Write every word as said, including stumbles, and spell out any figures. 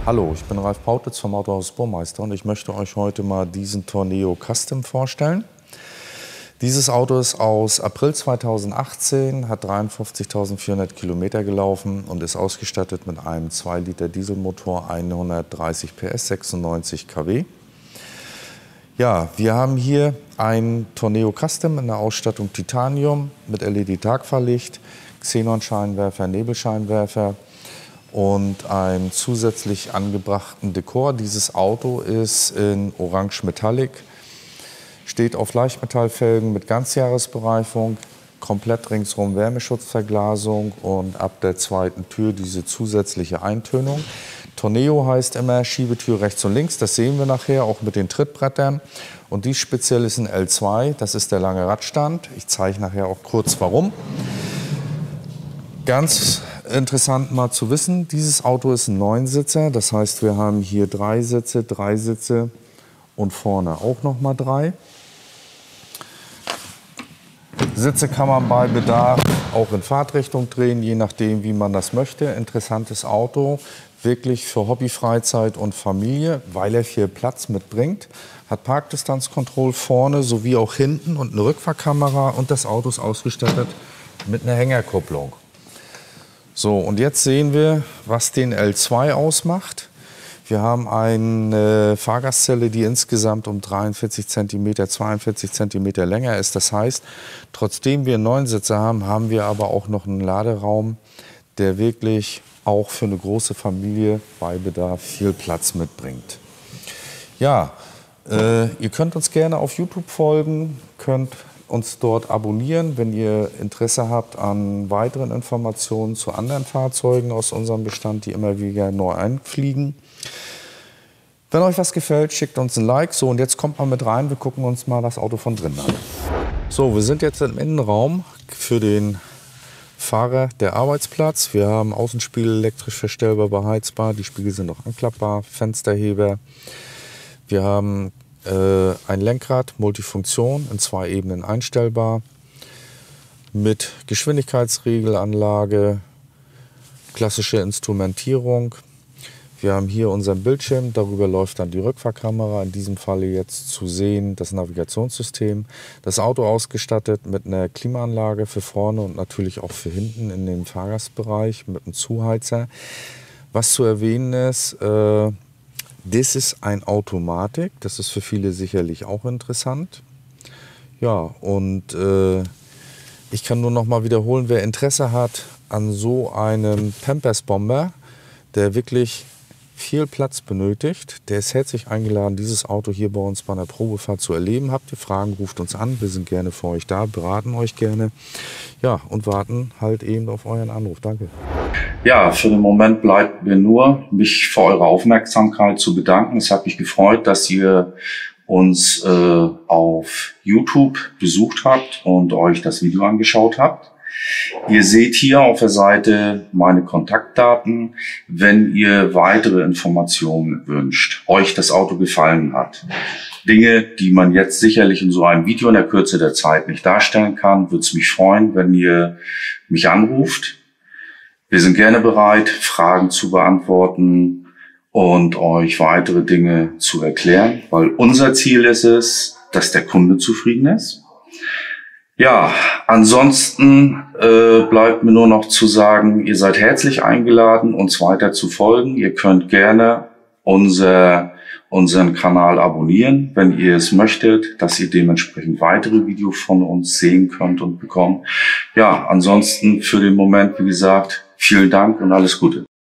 Hallo, ich bin Ralf Pautitz vom Autohaus Burmeister und ich möchte euch heute mal diesen Tourneo Custom vorstellen. Dieses Auto ist aus April zweitausendachtzehn, hat dreiundfünfzigtausendvierhundert Kilometer gelaufen und ist ausgestattet mit einem zwei Liter Dieselmotor, hundertdreißig P S, sechsundneunzig Kilowatt. Ja, wir haben hier ein Tourneo Custom in der Ausstattung Titanium mit L E D-Tagfahrlicht, Xenon-Scheinwerfer, Nebelscheinwerfer und einem zusätzlich angebrachten Dekor. Dieses Auto ist in Orange Metallic, steht auf Leichtmetallfelgen mit Ganzjahresbereifung, komplett ringsrum Wärmeschutzverglasung und ab der zweiten Tür diese zusätzliche Eintönung. Tourneo heißt immer Schiebetür rechts und links, das sehen wir nachher auch mit den Trittbrettern. Und dies speziell ist ein L zwei, das ist der lange Radstand. Ich zeige nachher auch kurz warum. Ganz interessant mal zu wissen, dieses Auto ist ein Neunsitzer, das heißt wir haben hier drei Sitze, drei Sitze und vorne auch noch mal drei. Sitze kann man bei Bedarf auch in Fahrtrichtung drehen, je nachdem wie man das möchte. Interessantes Auto, wirklich für Hobby, Freizeit und Familie, weil er viel Platz mitbringt. Hat Parkdistanzkontrolle vorne sowie auch hinten und eine Rückfahrkamera und das Auto ist ausgestattet mit einer Hängerkupplung. So, und jetzt sehen wir, was den L zwei ausmacht. Wir haben eine Fahrgastzelle, die insgesamt um dreiundvierzig Zentimeter, zweiundvierzig Zentimeter länger ist. Das heißt, trotzdem wir einen Neunsitzer haben, haben wir aber auch noch einen Laderaum, der wirklich auch für eine große Familie bei Bedarf viel Platz mitbringt. Ja, äh, ihr könnt uns gerne auf YouTube folgen, könnt uns dort abonnieren, wenn ihr Interesse habt an weiteren Informationen zu anderen Fahrzeugen aus unserem Bestand, die immer wieder neu einfliegen. Wenn euch was gefällt, schickt uns ein Like. So, und jetzt kommt mal mit rein, wir gucken uns mal das Auto von drinnen an. So, wir sind jetzt im Innenraum für den Fahrer der Arbeitsplatz. Wir haben Außenspiegel elektrisch verstellbar, beheizbar, die Spiegel sind auch anklappbar, Fensterheber. Wir haben äh, ein Lenkrad, Multifunktion, in zwei Ebenen einstellbar, mit Geschwindigkeitsregelanlage, klassische Instrumentierung. Wir haben hier unseren Bildschirm, darüber läuft dann die Rückfahrkamera, in diesem Falle jetzt zu sehen das Navigationssystem. Das Auto ausgestattet mit einer Klimaanlage für vorne und natürlich auch für hinten in den Fahrgastbereich mit einem Zuheizer. Was zu erwähnen ist, äh, das ist ein Automatik, das ist für viele sicherlich auch interessant. Ja, und äh, ich kann nur noch mal wiederholen, wer Interesse hat an so einem Pampers Bomber, der wirklich viel Platz benötigt, der ist herzlich eingeladen, dieses Auto hier bei uns bei einer Probefahrt zu erleben. Habt ihr Fragen, ruft uns an, wir sind gerne für euch da, beraten euch gerne. Ja, und warten halt eben auf euren Anruf. Danke. Ja, für den Moment bleibt mir nur, mich für eure Aufmerksamkeit zu bedanken. Es hat mich gefreut, dass ihr uns äh, auf YouTube besucht habt und euch das Video angeschaut habt. Ihr seht hier auf der Seite meine Kontaktdaten, wenn ihr weitere Informationen wünscht, euch das Auto gefallen hat. Dinge, die man jetzt sicherlich in so einem Video in der Kürze der Zeit nicht darstellen kann, würde es mich freuen, wenn ihr mich anruft. Wir sind gerne bereit, Fragen zu beantworten und euch weitere Dinge zu erklären, weil unser Ziel ist es, dass der Kunde zufrieden ist. Ja, ansonsten äh, bleibt mir nur noch zu sagen, ihr seid herzlich eingeladen, uns weiter zu folgen. Ihr könnt gerne unser, unseren Kanal abonnieren, wenn ihr es möchtet, dass ihr dementsprechend weitere Videos von uns sehen könnt und bekommt. Ja, ansonsten für den Moment, wie gesagt, vielen Dank und alles Gute.